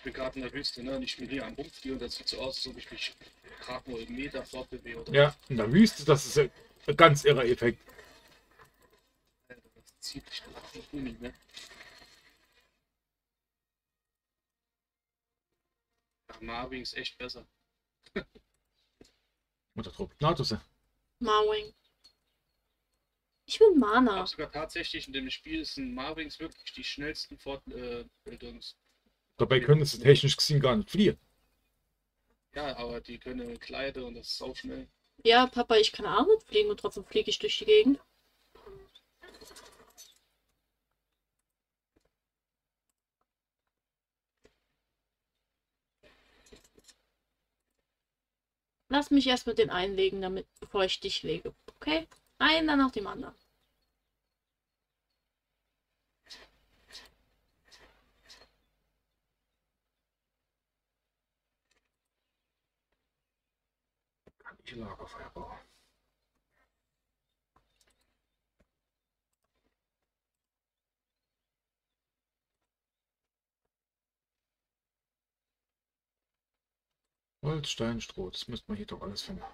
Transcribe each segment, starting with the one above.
Ich bin gerade in der Wüste, ne? Und ich bin hier am Rumfliegen und das sieht so aus, als ob ich mich gerade nur einen Meter fortbewege oder so. Ja, in der Wüste, das ist ein ganz irrer Effekt. Alter, das zieht sich gerade wie Gummi, ne? Ach, Marvin ist echt besser. Und der Tropenatus. Marwing. Ich will Ich glaube Mana. sogar tatsächlich in dem Spiel sind Marvins wirklich die schnellsten Fortbildungs. Dabei können sie technisch gesehen gar nicht fliehen. Ja, aber die können Kleider und das ist auch schnell. Ja, Papa, ich kann auch nicht fliegen und trotzdem fliege ich durch die Gegend. Lass mich erst mit den einlegen, damit, bevor ich dich lege. Okay? Einer nach dem anderen. Kann ich Lagerfeuer bauen. Holz, Stein, Stroh, das müsste man hier doch alles finden.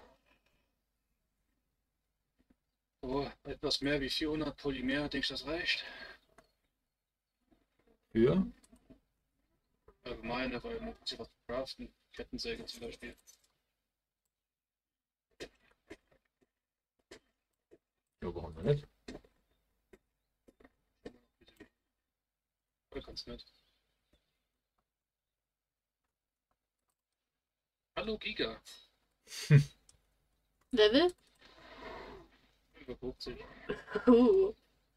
Oh, etwas mehr wie 400 Polymer, denke ich, das reicht. Für? Allgemein, aber man muss ja was craften. Kettensäge zum Beispiel. Ja, warum denn nicht? Oder ganz nett. Hallo Giga. Level? Über 50. Uh,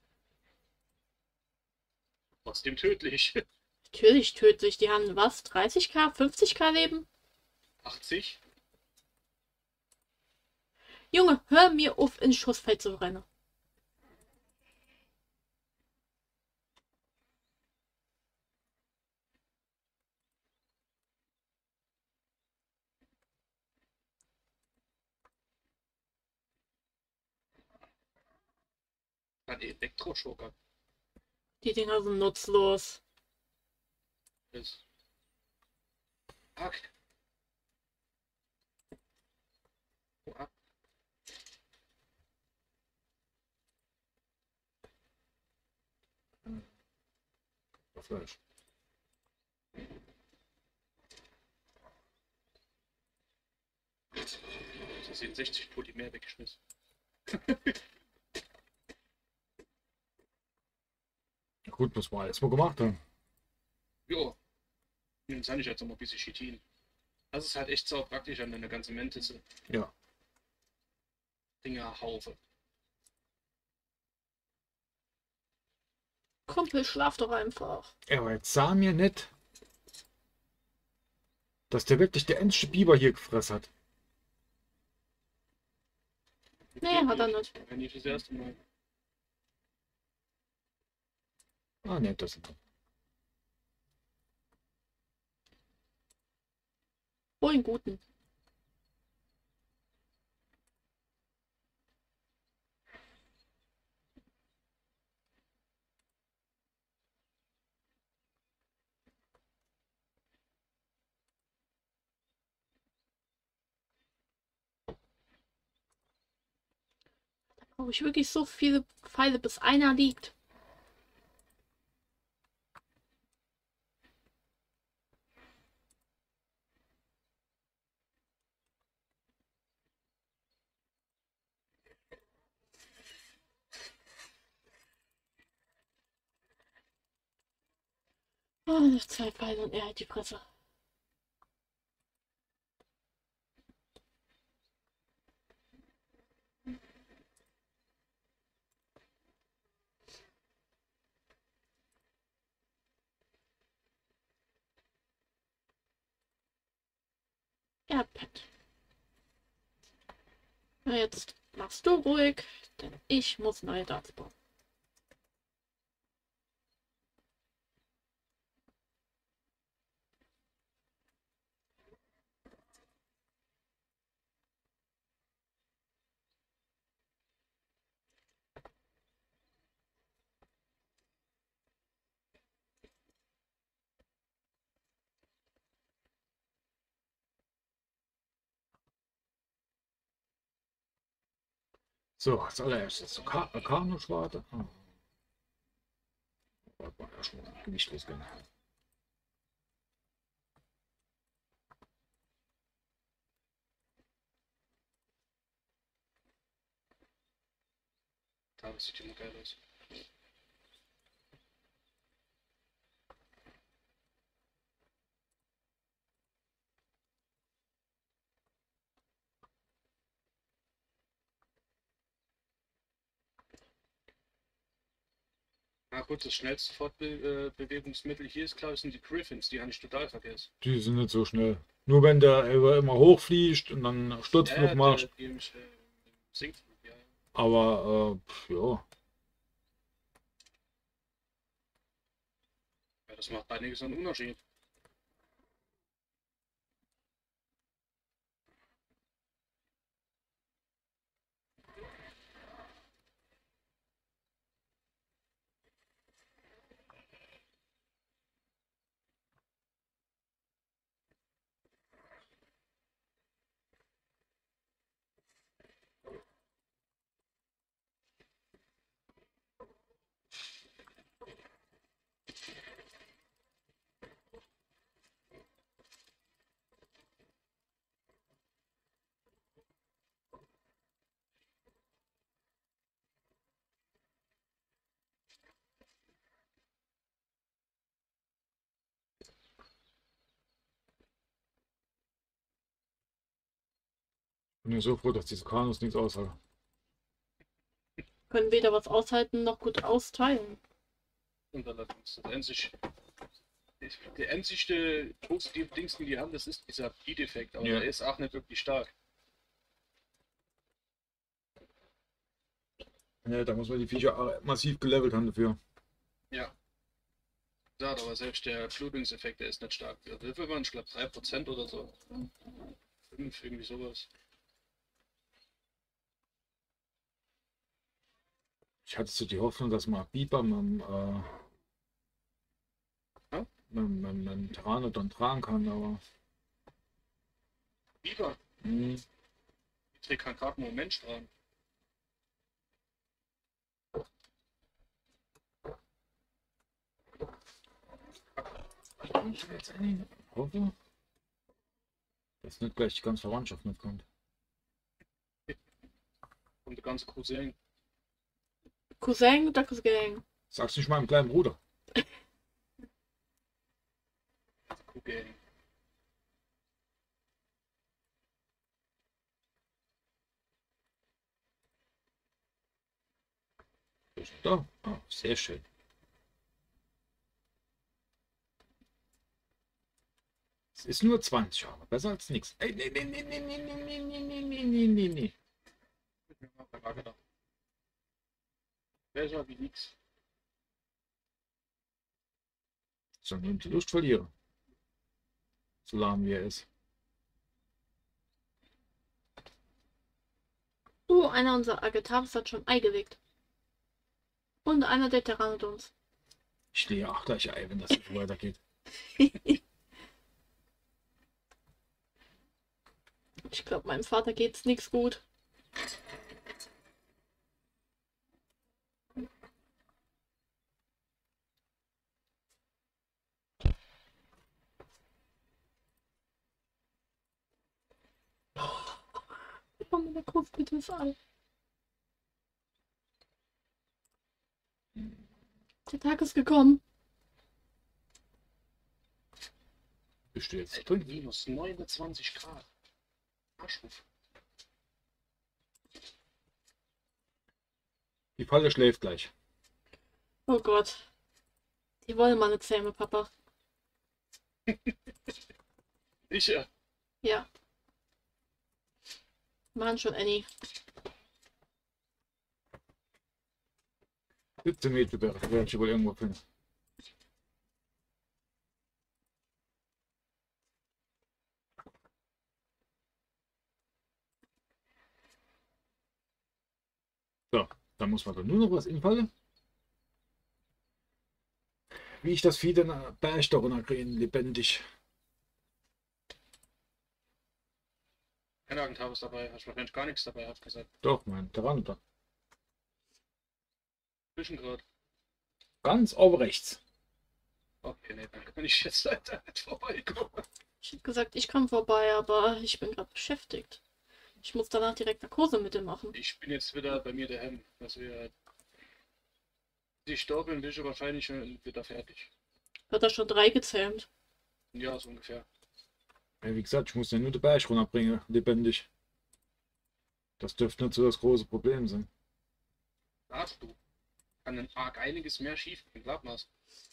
Trotzdem tödlich. natürlich tödlich. Die haben was? 30k? 50k Leben? 80. Junge, hör mir auf, ins Schussfeld zu rennen. Ein Elektroschocker. Die Dinger sind nutzlos. Ist. Fuck. Oh, ab. Fleisch. So sind 60 Polymer weggeschmissen. Gut, muss man alles mal gemacht haben. Jo. Jetzt habe ich jetzt noch mal ein bisschen Chitin. Das ist halt echt sau praktisch an deiner ganzen Mentisse. Ja. Dinger Haufe. Kumpel, schlaf doch einfach. Aber jetzt sah mir nicht, dass der wirklich der endliche Biber hier gefressen hat. Nee, hat er nicht. Wenn nicht das erste Mal. Ah, ne, das sind. Hol einen guten. Brauche ich wirklich so viele Pfeile, bis einer liegt. Oh, noch zwei Pfeile und er hat die Fresse. Er pennt. Na, jetzt machst du ruhig, denn ich muss neue Darts bauen. So, als allererstes Kanuschwarte. Ah. Das war ja schon gewichtlos gehen. Da sieht immer geil aus. Na gut, das schnellste Fortbewegungsmittel hier ist, glaube ich, sind die Griffins. Die habe ich total vergessen. Die sind nicht so schnell. Nur wenn der immer hochfliegt und dann Sturzflug macht. Die im Sinkflug, ja. Aber ja, Ja, das macht einiges an Unterschied. bin ja so froh, dass diese Kanus nichts aushalten. Können weder was aushalten noch gut austeilen. Und allerdings, der einzigste positive Dings, den die haben, das ist dieser Beat-Effekt. Aber Ja. der ist auch nicht wirklich stark. Ja, da muss man die Viecher massiv gelevelt haben dafür. Ja. Ja, aber selbst der Blutungseffekt, der ist nicht stark. Wie viel waren, ich glaube 3% oder so. 5, irgendwie sowas. Ich hatte so die Hoffnung, dass man Biber Ja? mit dem Pteranodon tragen kann, aber Biber, hm, die trägt keinen gerade einen Mensch dran. ich jetzt eigentlich hoffe, dass nicht gleich die ganze Verwandtschaft mitkommt. Und der ganze Cousin. Cousin oder Cousin? Sag's nicht meinem kleinen Bruder. Cousin. Da, ah, sehr schön. Es ist nur 20 Jahre, besser als nichts. Ey, nee, nee, nee, nee, nee, nee, nee, nee, nee, nee, nee, nee. Besser wie nix. So, nur die Lust verliere. So lahm wie er ist. Einer unserer Agathaps hat schon Ei gelegt. Und einer der Pteranodons. Ich stehe auch gleich Ei, wenn das so weitergeht. Ich glaube, meinem Vater geht's nichts gut. Oh, meine Kopf bitte das Ei. Der Tag ist gekommen. Bist du jetzt Alter, drin? minus 29 Grad. Arschruf. Die Falle schläft gleich. Oh Gott. Die wollen meine Zähne, Papa. Ich ja. Ja. Mann schon, Annie. 17 Meter werde ich wohl irgendwo finden. So, dann muss man dann nur noch was in Falle. Wie ich das Vieh dann Berg da runterkriegen, lebendig. Keine Agentur dabei. Hast wahrscheinlich gar nichts dabei, hat gesagt. Doch, mein Pteranodon. Zwischengrad. Ganz oben rechts. Okay, nee, dann kann ich jetzt leider nicht vorbeikommen. Ich hab gesagt, ich komme vorbei, aber ich bin gerade beschäftigt. Ich muss danach direkt Narkosemittel machen. Ich bin jetzt wieder bei mir daheim, dass wir die Stoppeln bin ich wahrscheinlich schon wieder fertig. Wird da schon 3 gezähmt? Ja, so ungefähr. Ja, wie gesagt, ich muss ja nur den Berg runterbringen, lebendig. Das dürfte nicht so das große Problem sein. Darfst du. Kann ein arg einiges mehr schief gehen, glaub mal's.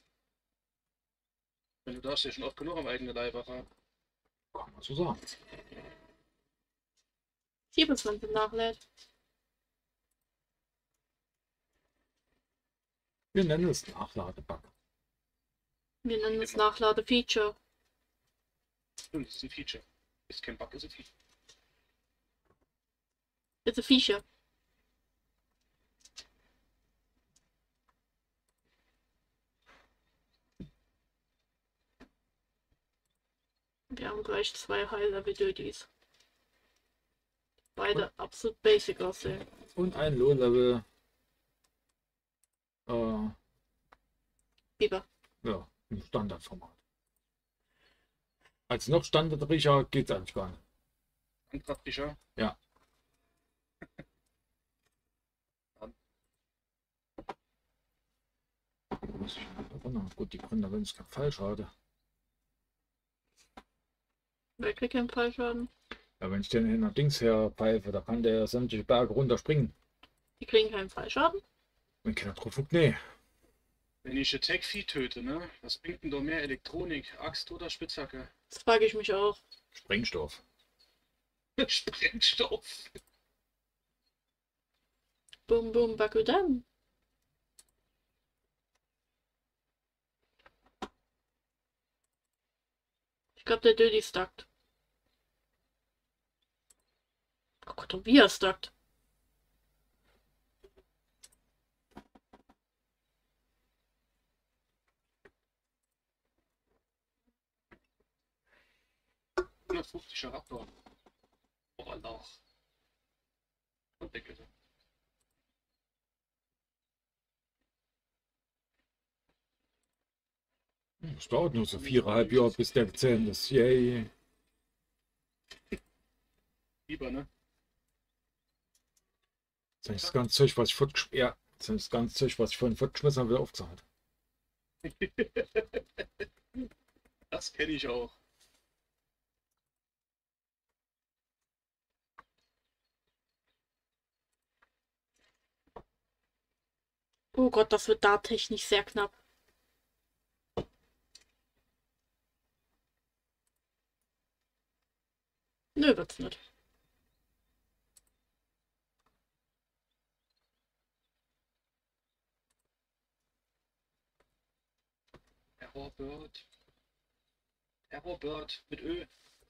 Wenn du darfst ja schon oft genug am eigenen Leib erfahren. Kann man so sagen. 27 nachlädt. Wir nennen es Nachladebug. Wir nennen es Nachlade-Feature. Und das ist ein Feature. Ist kein Bug, ist ein Feature. It's a Feature. Wir haben gleich 2 High-Level-Duties. Beide absolut basic aussehen. Und ein Low-Level. Biber. Ja, im Standardformat. Als noch standardischer geht es eigentlich gar nicht. Handpraktischer. Ja. Muss ich mal erinnern. Gut, die Gründer, wenn es kein falsch hatte. Wer kriegt keinen Fallschaden? Ja, wenn ich den in der Dings her pfeife, da kann der sämtliche Berge runterspringen. Die kriegen keinen Fallschaden? Wenn keiner drauf guckt, nee. Wenn ich Attack-Vieh töte, ne? Was bringt denn da mehr Elektronik? Axt oder Spitzhacke? Das frage ich mich auch. Sprengstoff. Sprengstoff. Boom, boom, Bakudam. Ich glaube, der Dödi stackt. Oh Gott, und wie er stackt. Er Raptor. Oh, noch. Und weg ist er. Es dauert nur so 4,5 Jahre, bis der gezähmt ist. Yay. Lieber, ne? Das ist das ganze Zeug, was ich fortgeschmissen habe. Ja, das ist das ganze Zeug, was ich vorhin fortgeschmissen habe, wieder aufgezahlt. Das kenne ich auch. Oh Gott, das wird da technisch sehr knapp. Nö, wird's nicht. Terrorbird. Terrorbird mit Ö.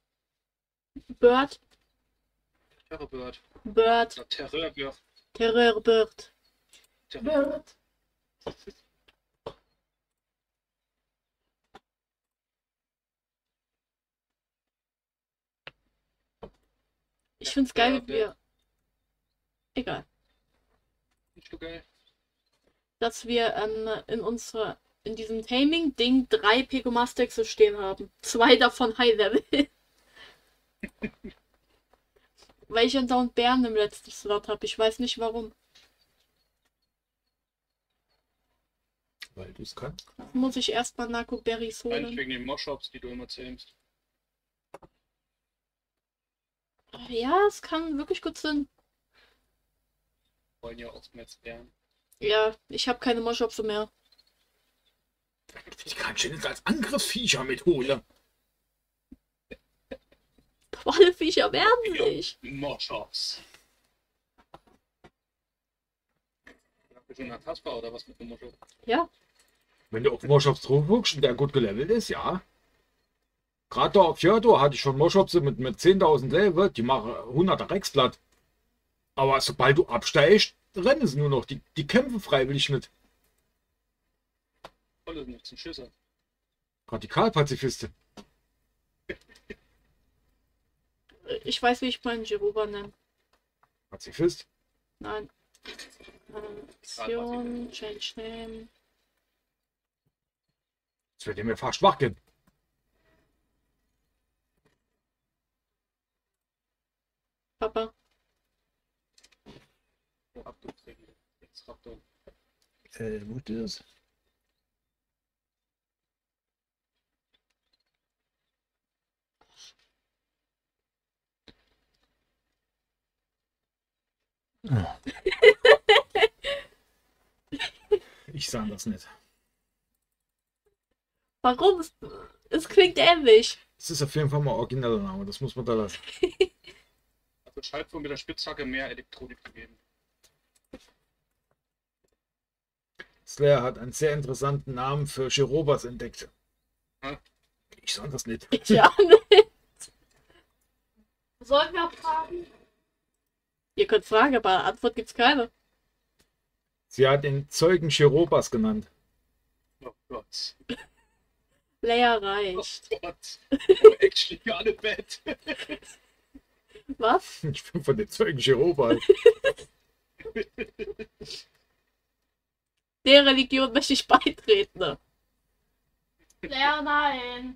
Bird, Terrorbird. Bird, Oder Terrorbird. Terrorbird. Terrorbird. Ich find's geil, wie wir... Egal. Nicht so geil. Dass wir in diesem Taming-Ding 3 Pegomastexe stehen haben. 2 davon High-Level. Weil ich andauernd Bären im letzten Slot habe. Ich weiß nicht warum. Weil du es kannst. Muss ich erstmal Narco-Berries Eigentlich holen. wegen den Moshops, die du immer zähmst. Ja, es kann wirklich gut sein. Wollen ja oftmals Bären. Ja, ich habe keine Moschopse mehr. Ich kann schon nicht als Angriffsviecher mitholen. Aber alle Viecher werden nicht. Moshops. Habt ihr schon eine Taskbar oder was mit dem Moshop? Ja, Wenn du auf Moschops drauf guckst und der gut gelevelt ist, ja. Gerade da auf Fjordo hatte ich schon Moschops mit 10.000 Level, die machen 100er Rexblatt. Aber sobald du absteigst, rennen sie nur noch. Die kämpfen freiwillig nicht. Voll nicht zum Schisser. Radikalpazifisten. ich weiß, wie ich meinen Jiruba nenne. Pazifist? Nein. Option, Change Name. Das wird mir fast schwach gehen. Papa. Oh, Abdruckregel. Extraktor. Wo ist das? Ah. Ich sah das nicht. Warum? Es klingt ähnlich. Das ist auf jeden Fall mal origineller Name, das muss man da lassen. Also scheint wohl mit der Spitzhacke mehr Elektronik zu geben. Slayer hat einen sehr interessanten Namen für Chirobas entdeckt. Hm? Ich sah das nicht. Ich auch nicht. Sollen wir fragen? Ihr könnt fragen, aber Antwort gibt's keine. Sie hat den Zeugen Chirobas genannt. Oh Gott. Leia Oh reicht. Gott. Oh, actually got it bad. Was? Ich bin von den Zeugen Chirobas. Der Religion möchte ich beitreten. Ne? Leia, nein.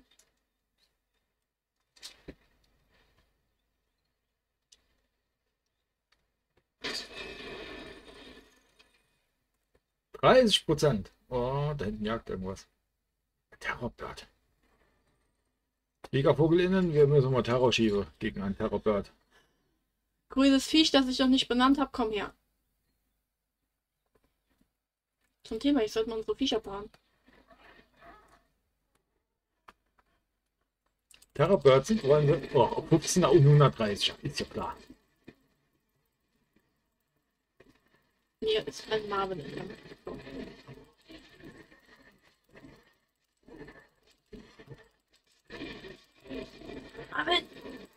%. Oh, da hinten jagt irgendwas. Terrorbird. Jägervogelinnen, wir müssen mal Terror schieben gegen einen Terrorbird. Grünes Viech, das ich noch nicht benannt habe, komm her. Zum Thema, ich sollte mal unsere Viecher paaren. Terrorbirds sind Freunde. Oh, 15er und 130, ist ja klar. Hier ist ein Marvin in der Mitte. So. Marvin!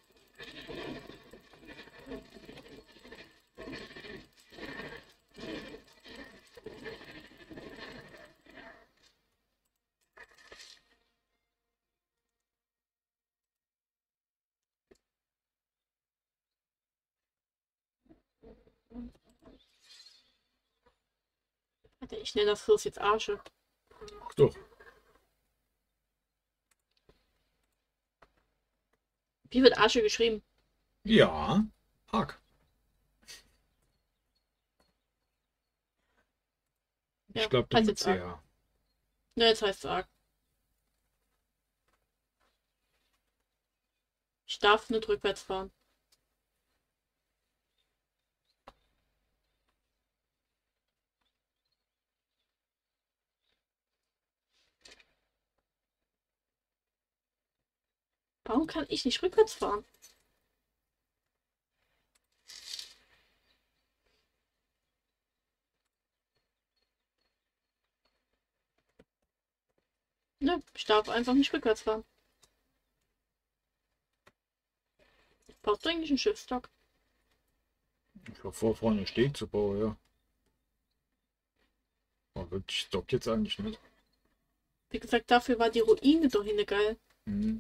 Warte, ich nenne das Fluss jetzt Arsche. Ach doch. Wie wird Arsche geschrieben? Ja, Hack. Ja, Ich glaube, heißt mit jetzt Arc. CH. Ne, jetzt heißt es Arc. Ich darf nicht rückwärts fahren. Warum kann ich nicht rückwärts fahren? Ne, ich darf einfach nicht rückwärts fahren. Brauchst du eigentlich einen Schiffsstock? Ich war vor, vorne einen Steg zu bauen, ja. Aber wirklich Stock jetzt eigentlich nicht. Wie gesagt, dafür war die Ruine doch hinne geil. Mhm.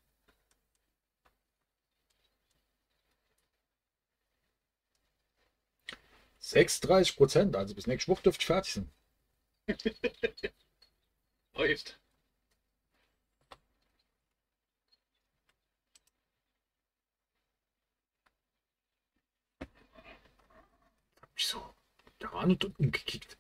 36%, also bis nächste Woche dürfte ich fertig sein. Läuft. Wieso? Da war nicht umgekickt.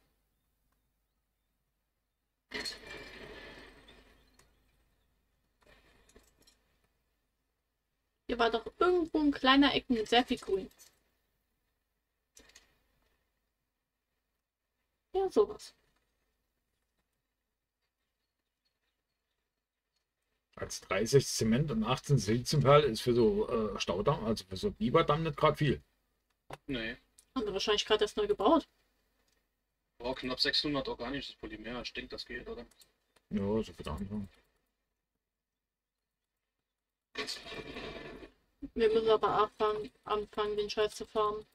Hier war doch irgendwo ein kleiner Ecken mit sehr viel Grün. Ja, sowas. Als 30 Zement und 18 Siliziumperle ist für so Staudamm, also für so Biberdamm nicht gerade viel. Nee. Haben wir wahrscheinlich gerade erst neu gebaut. Oh, knapp 600 organisches Polymer. Ich denke, das geht, oder? Ja, so viel Anfang. Wir müssen aber anfangen, den Scheiß zu farmen.